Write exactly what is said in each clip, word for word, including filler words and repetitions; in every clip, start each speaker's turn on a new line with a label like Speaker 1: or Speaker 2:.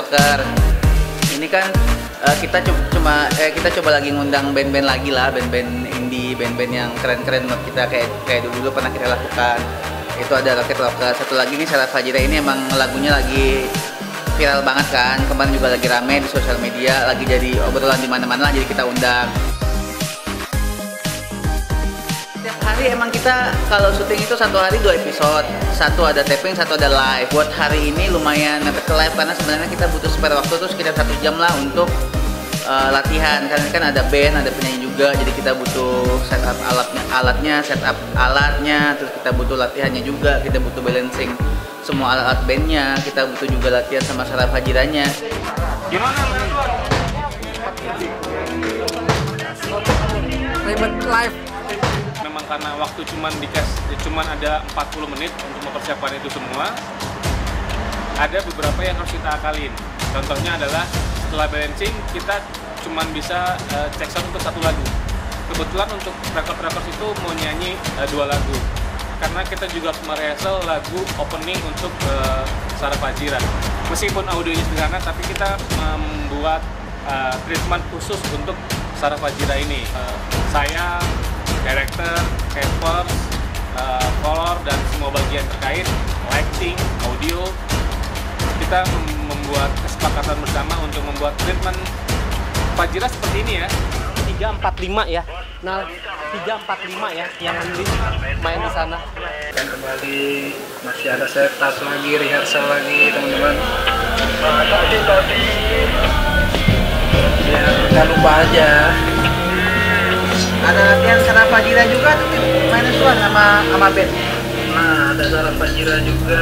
Speaker 1: Stalker. Ini kan uh, kita cuma eh, kita coba lagi ngundang band-band lagi lah, band-band indie, band-band yang keren-keren menurut kita kayak kayak dulu dulu pernah kita lakukan. Itu ada Rocket Locker. Satu lagi nih Sarah Fajira, ini emang lagunya lagi viral banget kan. Kemarin juga lagi rame di sosial media, lagi jadi obrolan di mana-mana, jadi kita undang. Setiap hari emang kita kalau syuting itu satu hari dua episode, satu ada taping, satu ada live. Buat hari ini lumayan mepet ke live karena sebenarnya kita butuh spare waktu tuh sekitar satu jam lah untuk uh, latihan. Karena kan ada band, ada penyanyi juga, jadi kita butuh setup alatnya, alatnya, setup alatnya, terus kita butuh latihannya juga, kita butuh balancing semua alat-alat bandnya, kita butuh juga latihan sama Sarah Fajiranya.
Speaker 2: Gimana menurut
Speaker 3: Ribet live.
Speaker 2: Memang karena waktu cuman dikasih cuman ada empat puluh menit untuk mempersiapkan itu semua, ada beberapa yang harus kita akalin. Contohnya adalah setelah balancing kita cuman bisa uh, check sound untuk satu lagu. Kebetulan untuk record-record itu mau nyanyi uh, dua lagu, karena kita juga merehearsal lagu opening untuk uh, Sarah Fajira. Meskipun audionya sederhana, tapi kita membuat uh, treatment khusus untuk Sarah Fajira ini. Uh, saya, director, campers, uh, color, dan semua bagian terkait, lighting, audio, kita mem membuat kesepakatan bersama untuk membuat treatment Fajira seperti ini ya.
Speaker 3: tiga empat lima ya. Nah, tiga empat lima ya yang nanti main di sana.
Speaker 4: Dan kembali masih ada setup lagi, rehearsal lagi teman-teman. Ya, jangan lupa aja.
Speaker 1: Ada latihan Sarah Fajira juga tuh main suan sama sama band.
Speaker 4: Nah, ada Sarah Fajira juga.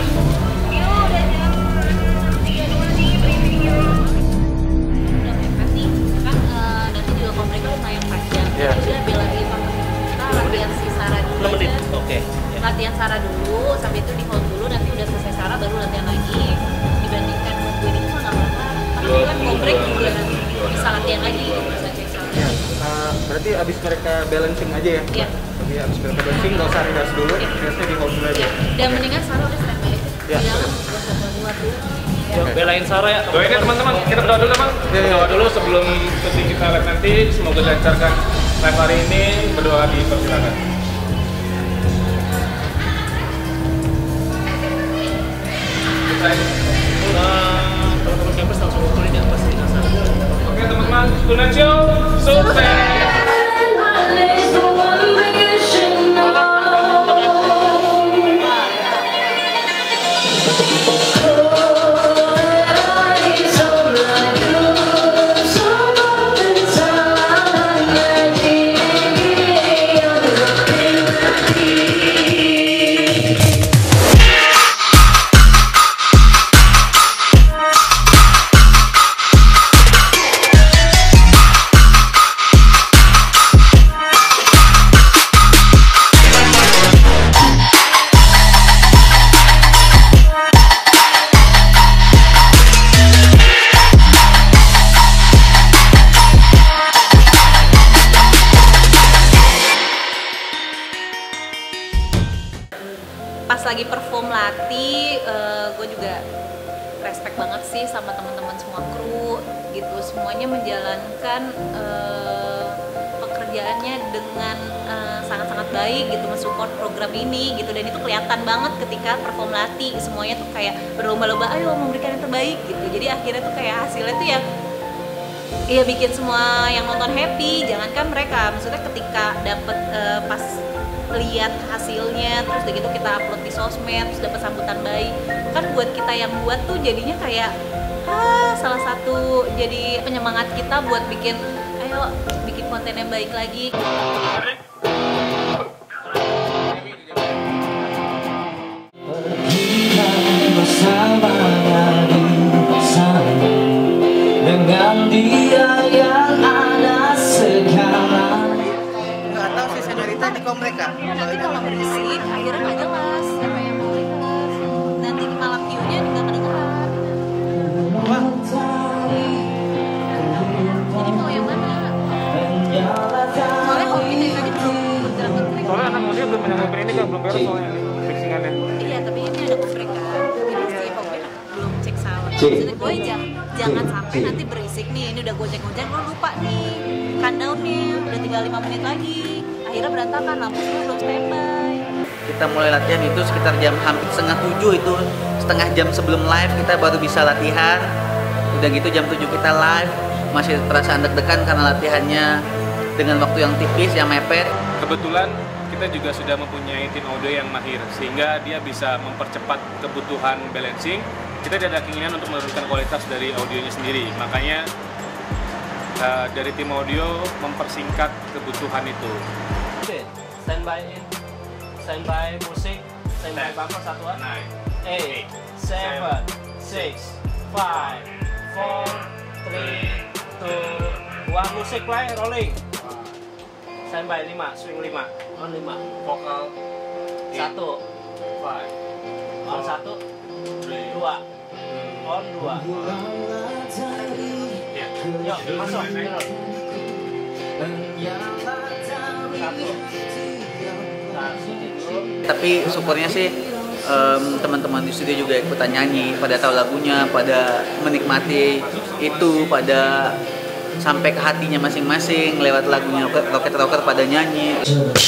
Speaker 5: Yeah. Jadi belain kita latihan si Sarah dulu.
Speaker 3: enam menit. Oke. Okay.
Speaker 5: Yeah. Latihan Sarah dulu, sampai itu di hold dulu, nanti udah selesai Sarah baru latihan lagi. Dibandingkan nungguin itu nggak lama. Tapi kan komplek juga nanti bisa latihan lagi, bisa cek Sarah.
Speaker 3: Ya, uh, berarti abis mereka balancing aja ya?
Speaker 5: Iya.
Speaker 3: Jadi abis mereka balancing nggak usah rehearse dulu,
Speaker 5: Yeah.
Speaker 3: rehearse di hold dulu aja.
Speaker 5: Dan mendingan Sarah udah standby aja.
Speaker 3: Yeah.
Speaker 5: Di dalam nggak usah buat dulu.
Speaker 3: Ya, belain Sarah ya.
Speaker 2: Doain ya teman-teman, kita berdoa dulu bang.
Speaker 3: Ya, ya.
Speaker 2: Berdoa dulu sebelum syuting kita live nanti, semoga dilancarkan live hari ini. Berdoa dipersilakan.
Speaker 3: Teman-teman campus langsung ngumpulin ya pasti Sarah.
Speaker 2: Oke teman-teman, Tonight Show sukses.
Speaker 5: Pas lagi perform latih, uh, gue juga respect banget sih sama teman-teman semua kru gitu, semuanya menjalankan uh, pekerjaannya dengan uh, sangat-sangat baik gitu, mensupport program ini gitu, dan itu kelihatan banget ketika perform latih, semuanya tuh kayak berlomba-lomba ayo memberikan yang terbaik gitu. Jadi akhirnya tuh kayak hasilnya tuh ya iya bikin semua yang nonton happy. Jangankan mereka, maksudnya ketika dapet uh, pas lihat hasilnya, terus udah gitu kita upload di sosmed, terus dapat sambutan baik, kan buat kita yang buat tuh jadinya kayak ah salah satu jadi penyemangat kita buat bikin ayo bikin konten yang baik lagi.
Speaker 6: Dengan dia yang ada sekarang.
Speaker 1: Nggak tahu sih senorita di komplek kan?
Speaker 5: Tapi kalau berisik akhirnya nggak jelas siapa yang mau request. Nanti malam view-nya nggak kedengeran.
Speaker 1: Wah,
Speaker 5: Jadi mau yang mana? Soalnya kopi dari tadi belum bergerak-gerak.
Speaker 2: Soalnya anak muda belum menyanggup ini kan, belum beres soalnya mixingannya.
Speaker 5: Iya, tapi ini ada komplek kan. Jadi si kopi belum cek salah. Maksudnya gue jangan, jangan sampai nanti berisik nih, ini udah gojek-gojek lo lupa nih countdownnya, udah tinggal lima menit lagi, akhirnya berantakan, lampu semua belum standby.
Speaker 1: Kita mulai latihan itu sekitar jam hampir setengah tujuh, itu setengah jam sebelum live kita baru bisa latihan. Udah gitu jam tujuh kita live, masih perasaan deg-degan karena latihannya dengan waktu yang tipis, yang mepet.
Speaker 2: Kebetulan kita juga sudah mempunyai tim audio yang mahir, sehingga dia bisa mempercepat kebutuhan balancing. Kita tidak ada keinginan untuk menurunkan kualitas dari audionya sendiri, makanya uh, dari tim audio mempersingkat kebutuhan itu.
Speaker 3: Oke, standby in, standby musik, standby bumper satuan. eight, seven, six, five, four, three, two, one, musik play, rolling. Standby lima, swing lima, on lima,
Speaker 2: Vokal
Speaker 3: satu,
Speaker 2: five,
Speaker 3: on satu, dua, on dua. Yuk, masuk. Satu.
Speaker 1: Tapi syukurnya sih um, teman-teman di studio juga ikutan nyanyi, pada tahu lagunya, pada menikmati itu, pada sampai ke hatinya masing-masing lewat lagunya Rocket Rocker, pada nyanyi.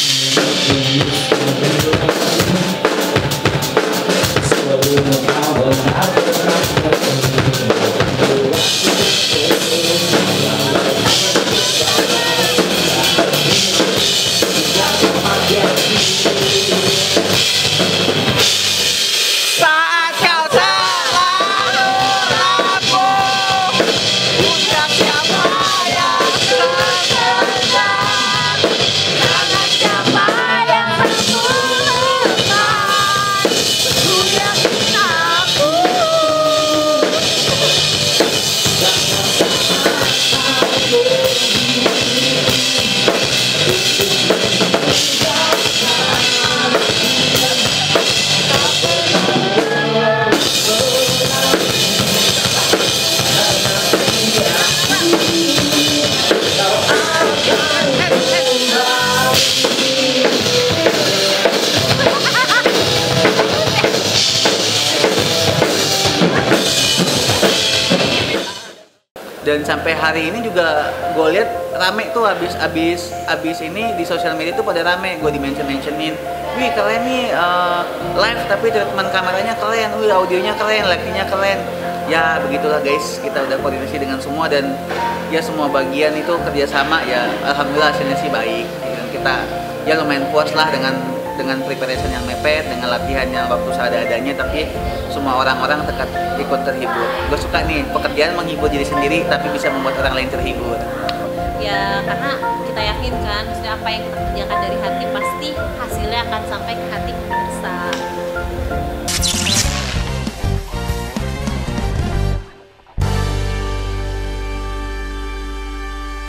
Speaker 1: Saat kau terlalu rapuh, puncak siapa yang terdekat, tangan siapa yang terpulangkan, ku yakin aku. Dan sampai hari ini juga gue lihat rame tuh, abis abis abis ini di sosial media tuh pada rame, gue di mention mentionin, wih keren nih uh, live tapi treatment kameranya keren, wih audionya keren, lightingnya keren. Ya begitulah guys, kita udah koordinasi dengan semua dan ya semua bagian itu kerjasama, ya alhamdulillah hasilnya sih baik. Dan kita ya lumayan puas lah dengan dengan preparation yang mepet, dengan latihan yang waktu seadanya, tapi semua orang-orang dekat ikut terhibur. Gue suka nih pekerjaan menghibur diri sendiri tapi bisa membuat orang lain terhibur.
Speaker 5: Ya karena kita yakin kan, maksudnya apa yang kita kerjakan dari hati pasti hasilnya akan sampai ke hati pemirsa.